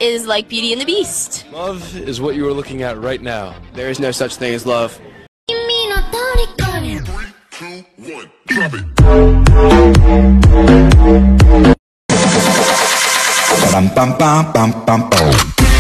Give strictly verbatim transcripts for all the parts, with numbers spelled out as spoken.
is like Beauty and the Beast. Love is what you are looking at right now. There is no such thing as love. Three, two, one, drop it. Bam bam bam bam bam bam.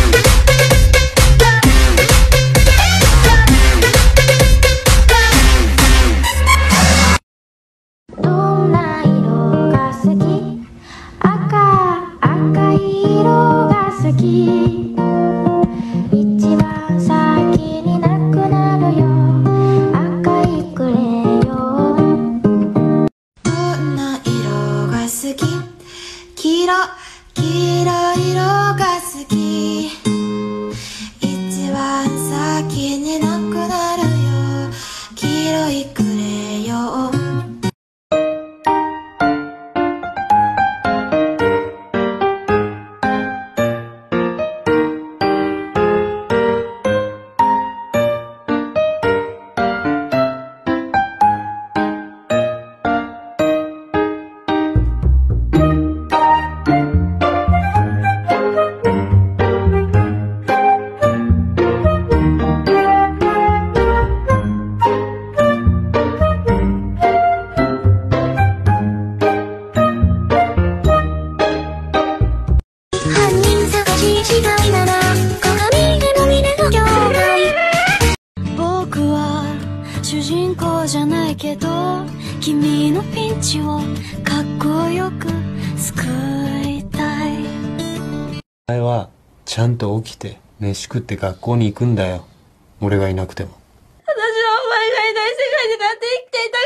お前はちゃんと起きて飯食って学校に行くんだよ。俺がいなくても。 私はお前がいない世界でなんて生きていた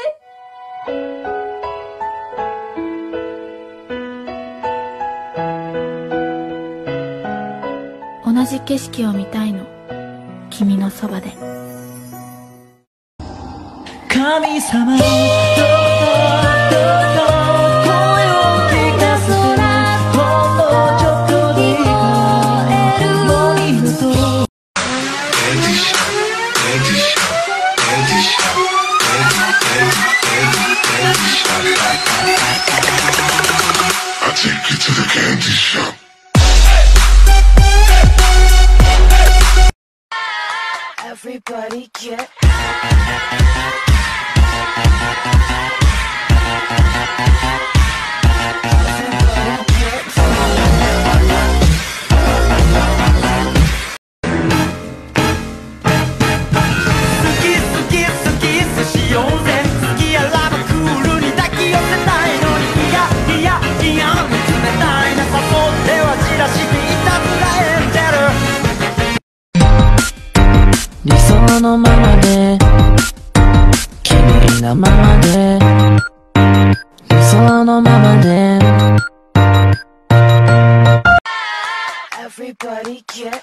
くない。同じ景色を見たいの。君のそばで。 神様 Everybody get 理想のままで綺麗なままで理想のままで Everybody get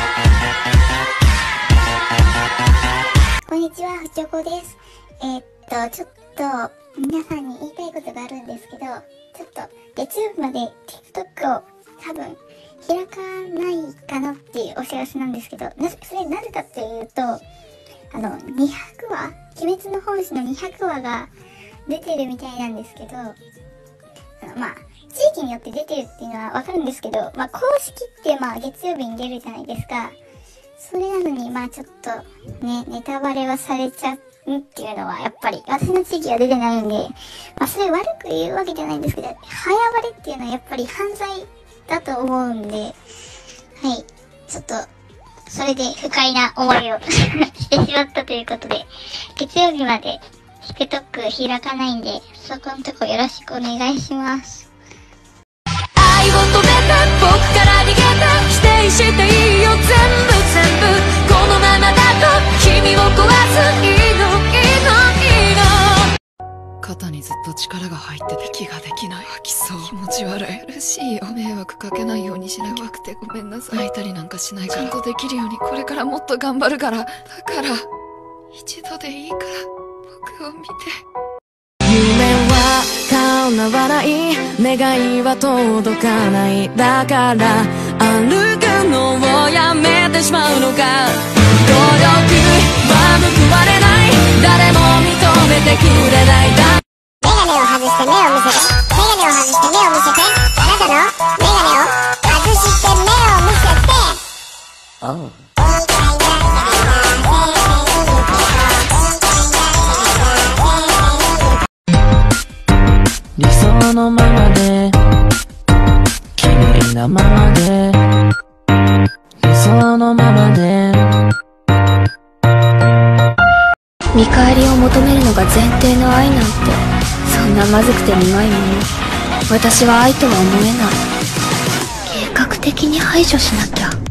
こんにちは、ふちょこです。えー、っと、ちょっと皆さんに言いたいことがあるんですけど、ちょっと月曜日まで TikTok を多分開かないかなっていうお知らせなんですけど、なそれなぜかっていうと、あのにひゃくわ、鬼滅の本誌のにひゃくわが出てるみたいなんですけど、あのまあ地域によって出てるっていうのはわかるんですけど、まあ公式ってまあ月曜日に出るじゃないですか。それなのにまあちょっとね、ネタバレはされちゃうっていうのはやっぱり私の地域は出てないんで、まあそれ悪く言うわけじゃないんですけど、早バレっていうのはやっぱり犯罪だと思うんで、はい、ちょっとそれで不快な思いをしてしまったということで、月曜日まで TikTok 開かないんで、そこのとこよろしくお願いします。 愛を止めた、僕から逃げた、否定していいよ全部全部、このままだと君を壊す、いいのいいのいいの。 肩にずっと力が入ってて息ができない。吐きそう。気持ち悪い。苦しいよ。迷惑かけないようにしなきゃくてごめんなさい。泣いたりなんかしないから。ちゃんとできるようにこれからもっと頑張るから。だから一度でいいから僕を見て。 夢は叶わない、願いは届かない。だから歩くのをやめてしまうのか。努力は報われない、誰も認めてくれない。だメガネを外して目を見せて、メガネを外して目を見せて、あなたのメガネを外して目を Oh. 理想のままで綺麗なままで理想のままで見返りを求めるのが前提の愛なんてそんなまずくて苦いもの私は愛とは思えない計画的に排除しなきゃ